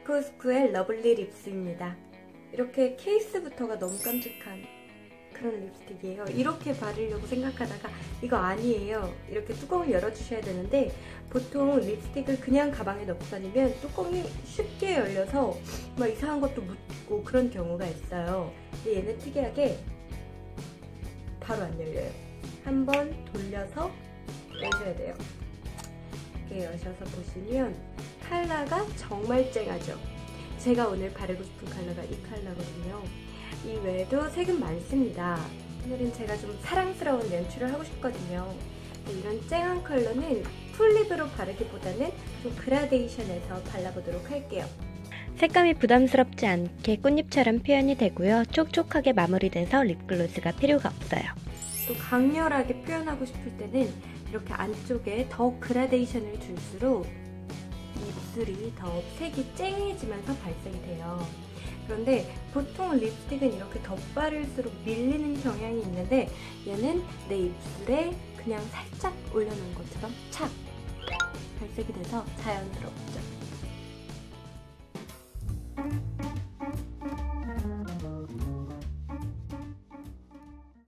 비코스쿠의 러블리 립스입니다. 이렇게 케이스부터가 너무 깜찍한 그런 립스틱이에요. 이렇게 바르려고 생각하다가 이거 아니에요. 이렇게 뚜껑을 열어주셔야 되는데 보통 립스틱을 그냥 가방에 넣고 다니면 뚜껑이 쉽게 열려서 막 이상한 것도 묻고 그런 경우가 있어요. 근데 얘는 특이하게 바로 안 열려요. 한번 돌려서 여셔야 돼요. 이렇게 여셔서 보시면 컬러가 정말 쨍하죠. 제가 오늘 바르고 싶은 컬러가 이 컬러거든요. 이 외에도 색은 많습니다. 오늘은 제가 좀 사랑스러운 연출을 하고 싶거든요. 이런 쨍한 컬러는 풀립으로 바르기보다는 좀 그라데이션해서 발라보도록 할게요. 색감이 부담스럽지 않게 꽃잎처럼 표현이 되고요. 촉촉하게 마무리돼서 립글로스가 필요가 없어요. 또 강렬하게 표현하고 싶을 때는 이렇게 안쪽에 더 그라데이션을 줄수록 입술이 더 색이 쨍해지면서 발색이 돼요. 그런데 보통 립스틱은 이렇게 덧바를수록 밀리는 경향이 있는데 얘는 내 입술에 그냥 살짝 올려놓은 것처럼 착 발색이 돼서 자연스럽죠.